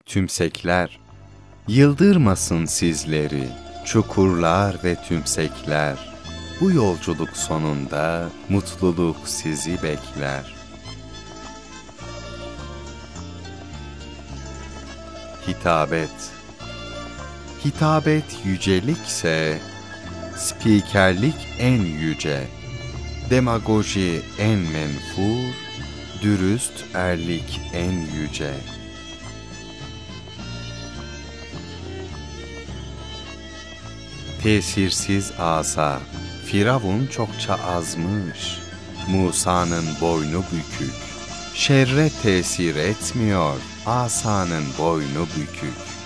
Tümsekler, yıldırmasın sizleri, çukurlar ve tümsekler. Bu yolculuk sonunda mutluluk sizi bekler. Hitabet. Hitabet yücelikse, spikerlik en yüce, demagoji en menfur, dürüst erlik en yüce. Tesirsiz asa, Firavun çokça azmış, Musa'nın boynu bükük, şerre tesir etmiyor, asanın boynu bükük.